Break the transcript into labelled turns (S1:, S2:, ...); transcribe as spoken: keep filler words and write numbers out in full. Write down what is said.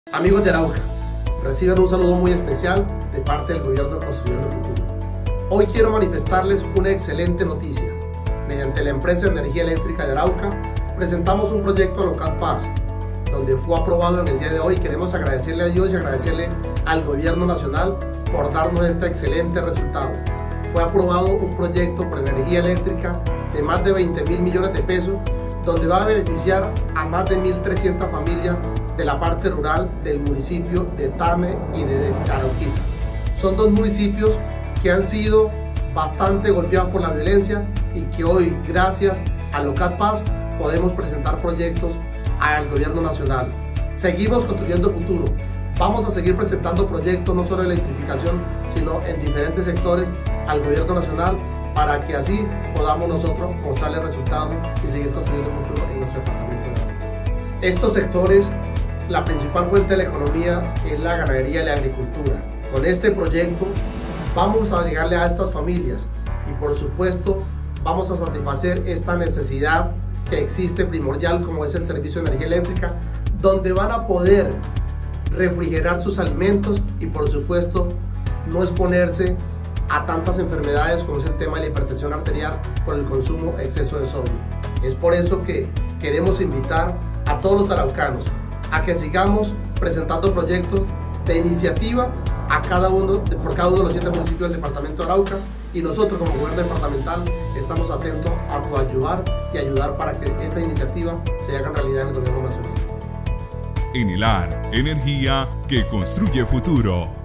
S1: Amigos de Arauca, reciban un saludo muy especial de parte del Gobierno de Construyendo el Futuro. Hoy quiero manifestarles una excelente noticia. Mediante la empresa de energía eléctrica de Arauca, presentamos un proyecto Local Paz, donde fue aprobado en el día de hoy. Queremos agradecerle a Dios y agradecerle al Gobierno Nacional por darnos este excelente resultado. Fue aprobado un proyecto por energía eléctrica de más de veinte mil millones de pesos, donde va a beneficiar a más de mil trescientas familias de la parte rural del municipio de Tame y de Arauquita. Son dos municipios que han sido bastante golpeados por la violencia y que hoy, gracias a Local Paz, podemos presentar proyectos al Gobierno Nacional. Seguimos construyendo futuro. Vamos a seguir presentando proyectos no solo de electrificación, sino en diferentes sectores al Gobierno Nacional, para que así podamos nosotros mostrarle resultados y seguir construyendo futuro en nuestro departamento de Arauca. Estos sectores, la principal fuente de la economía es la ganadería y la agricultura. Con este proyecto vamos a llegarle a estas familias y por supuesto vamos a satisfacer esta necesidad que existe primordial, como es el servicio de energía eléctrica, donde van a poder refrigerar sus alimentos y por supuesto no exponerse a tantas enfermedades como es el tema de la hipertensión arterial por el consumo exceso de sodio. Es por eso que queremos invitar a todos los araucanos a que sigamos presentando proyectos de iniciativa a cada uno, por cada uno de los siete municipios del departamento de Arauca, y nosotros como gobierno departamental estamos atentos a coadyuvar y ayudar para que esta iniciativa se haga realidad en el gobierno nacional.
S2: Enelar, energía que construye futuro.